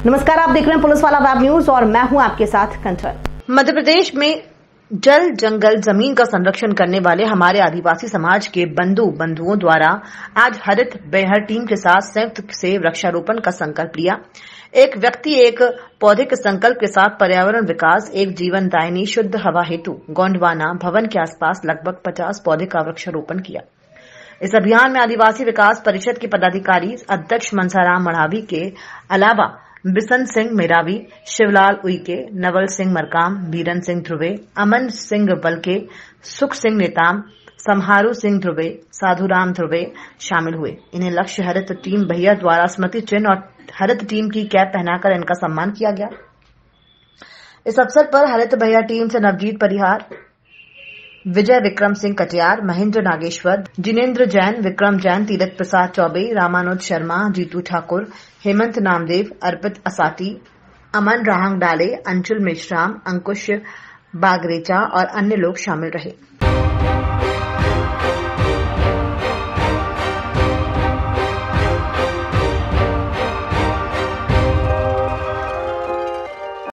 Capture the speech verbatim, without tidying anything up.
नमस्कार, आप देख रहे हैं पुलिस वाला वेब न्यूज और मैं हूं आपके साथ कंचन। मध्य प्रदेश में जल जंगल जमीन का संरक्षण करने वाले हमारे आदिवासी समाज के बंधु बंधुओं द्वारा आज हरित बेहर टीम के साथ संयुक्त से वृक्षारोपण का संकल्प लिया। एक व्यक्ति एक पौधे के संकल्प के साथ पर्यावरण विकास एक जीवन दायिनी शुद्ध हवा हेतु गोंडवाना भवन के आसपास लगभग पचास पौधे का वृक्षारोपण किया। इस अभियान में आदिवासी विकास परिषद के पदाधिकारी अध्यक्ष मनसाराम मढ़ावी के अलावा बिशन सिंह मेरावी, शिवलाल उइके, नवल सिंह मरकाम, बीरन सिंह ध्रुवे, अमन सिंह बलके, सुख सिंह नेताम, समहारू सिंह ध्रुवे, साधुराम ध्रुवे शामिल हुए। इन्हें लक्ष्य हरित टीम भैया द्वारा स्मृति चिन्ह और हरित टीम की कैप पहनाकर इनका सम्मान किया गया। इस अवसर पर हरित भैया टीम से नवजीत परिहार, विजय विक्रम सिंह कटियार, महेंद्र नागेश्वर, जिनेन्द्र जैन, विक्रम जैन, तीरथ प्रसाद चौबे, रामानुज शर्मा, जीतू ठाकुर, हेमंत नामदेव, अर्पित असाटी, अमन राहंग डाले, अंशुल मेश्राम, अंकुश बागरेचा और अन्य लोग शामिल रहे।